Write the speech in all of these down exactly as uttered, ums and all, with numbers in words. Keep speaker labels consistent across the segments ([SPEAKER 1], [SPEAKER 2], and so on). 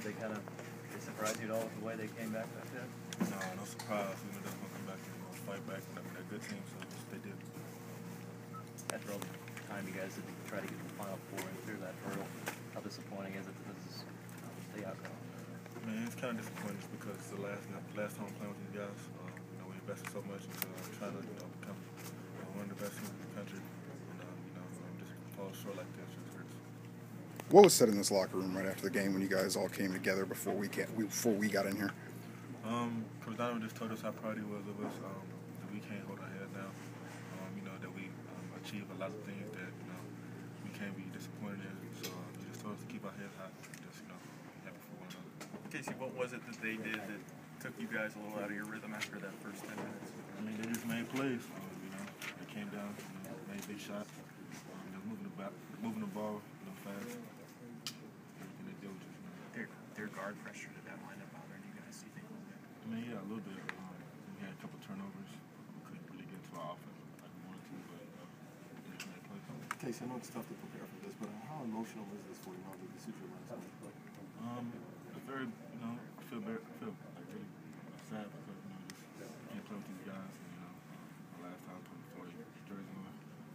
[SPEAKER 1] they kind of they surprised you at all with the way they came back like that?
[SPEAKER 2] No, no surprise. We knew they were going to come back and uh, fight back. I mean, they're a good team, so they did.
[SPEAKER 1] After all the time you guys had to try to get to the Final Four and clear that hurdle, how disappointing is it that this is uh, the outcome?
[SPEAKER 2] I mean, it's kind of disappointing just because it's the last last time playing with these guys. Uh, you know, we invested so much into uh, trying to you know become uh, one of the best teams in the country, and uh, you know, um, just fall short like this just hurts.
[SPEAKER 3] What was said in this locker room right after the game when you guys all came together before we get, before we got in here?
[SPEAKER 2] Um, Coach Donovan just told us how proud he was of us, um, that we can't hold our head down, um, you know, that we um, achieved a lot of things that, you know, we can't be disappointed in. So uh, he just told us to keep our heads high and just, you know, be happy for one another.
[SPEAKER 4] Casey, what was it that they did that took you guys a little out of your rhythm after that first ten minutes?
[SPEAKER 2] I mean, they just made plays, uh, you know, they came down, you know, made big shots, um, just moving the, back, moving the ball, you know, fast. Everything they did was just, you know,
[SPEAKER 4] Their, their guard pressure to that lineup bothering you guys, do you think?
[SPEAKER 2] I mean, yeah, a little bit. Um, we had a couple turnovers. We couldn't really get to our offense like we wanted to, but uh, we just made plays.
[SPEAKER 5] Casey, I know it's tough to prepare for this, but how emotional is this for you now that this is your last one?
[SPEAKER 2] Um, it's very, you know, I feel very, I feel like really sad because, you know, just can't play with these guys, and, you know, um, the last time I put the forty jersey on.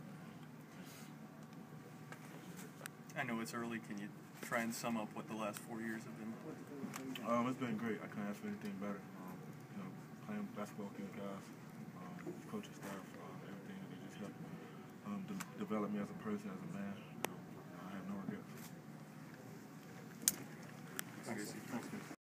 [SPEAKER 4] I know it's early. Can you try and sum up what the last four years have been?
[SPEAKER 2] Um, it's been great. I couldn't ask for anything better. Um, you know, playing basketball with these guys, um, coaching staff, um, everything, they just helped um, de develop me as a person, as a man. You know, I have no regrets.
[SPEAKER 4] Thanks, Casey.